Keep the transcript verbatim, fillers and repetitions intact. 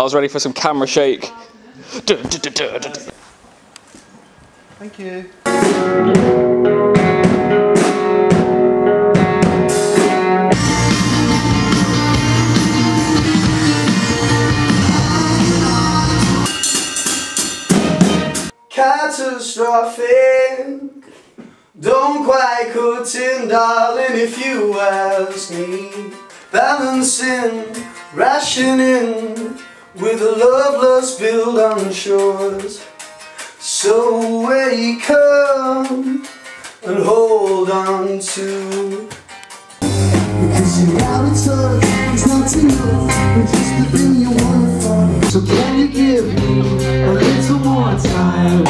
I was ready for some camera shake. Thank you. Catastrophic, don't quite cut in, darling, if you ask me. Balancing, rationing, with a loveless build on shores. So wake up and hold on to. Because you're out of touch, it's not enough, but just the thing you want for. So can you give me a little more time?